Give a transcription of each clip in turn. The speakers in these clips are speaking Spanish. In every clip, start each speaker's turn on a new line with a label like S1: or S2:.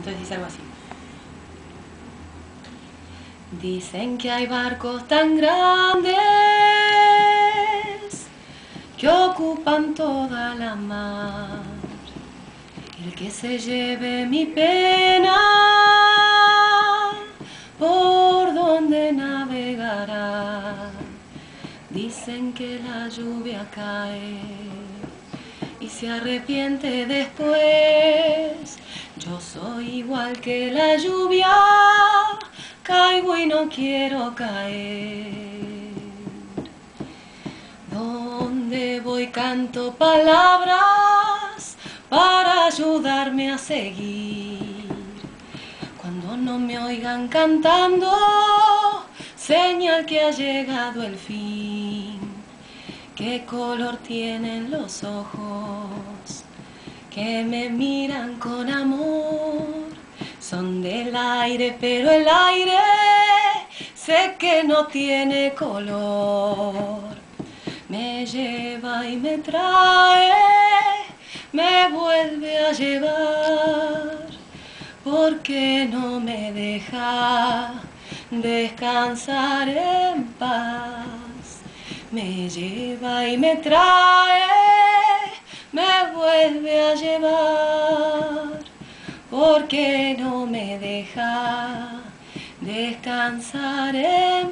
S1: Entonces dice algo así. Dicen que hay barcos tan grandes que ocupan toda la mar. El que se lleve mi pena, ¿por dónde navegará? Dicen que la lluvia cae y se arrepiente después. Yo soy igual que la lluvia, caigo y no quiero caer. Donde voy canto palabras para ayudarme a seguir. Cuando no me oigan cantando, señal que ha llegado el fin. ¿Qué color tienen los ojos que me miran con amor? Son del aire, pero el aire sé que no tiene color. Me lleva y me trae, me vuelve a llevar, porque no me deja descansar en paz. Me lleva y me trae, me vuelve a llevar, porque no me deja descansar en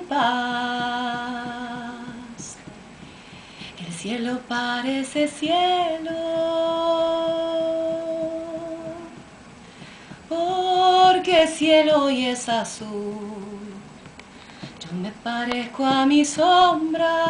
S1: paz. El cielo parece cielo, porque cielo hoy es azul. Yo me parezco a mi sombra,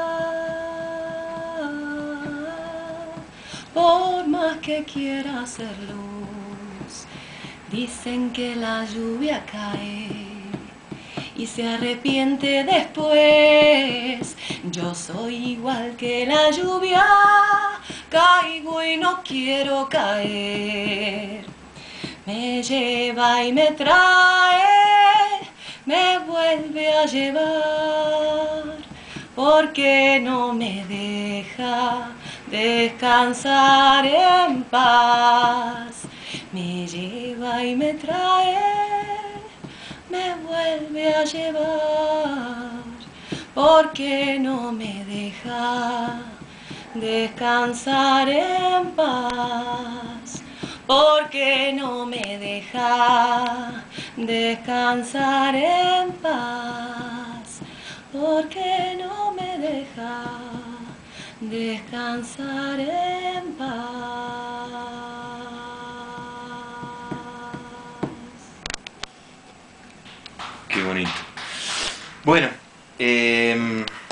S1: por más que quiera hacer luz. Dicen que la lluvia cae y se arrepiente después. Yo soy igual que la lluvia, caigo y no quiero caer. Me lleva y me trae, me vuelve a llevar, porque no me deja descansar en paz. Me lleva y me trae, me vuelve a llevar, porque no me deja descansar en paz, porque no me deja descansar en paz, porque no me deja descansar en paz.
S2: Qué bonito. Bueno,